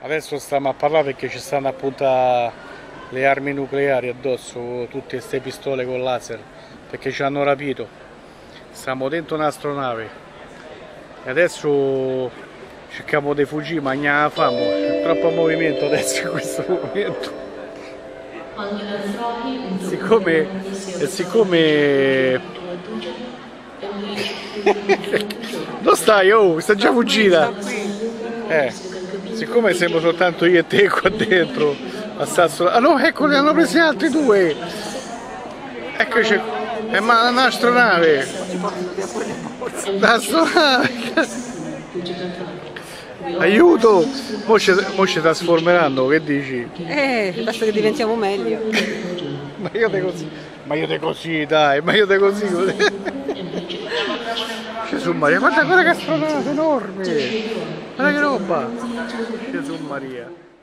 Adesso stiamo a parlare perché ci stanno a puntare le armi nucleari addosso, tutte queste pistole con laser, perché ci hanno rapito. Stiamo dentro un'astronave e adesso cerchiamo di fuggire, ma non famo, c'è troppo movimento adesso in questo momento. Siccome non stai, oh, sta già fuggita! Siccome siamo soltanto io e te qua dentro a Sassuolo. Ah no, ecco, ne hanno presi altri due! Eccoci, è un'astronave! L'astronave! Aiuto! Mo ci trasformeranno, che dici? Basta che diventiamo meglio. Ma io te così, dai, ma io te così. Gesù Maria, guarda che astronave enorme! Guarda che roba! Gesù Maria!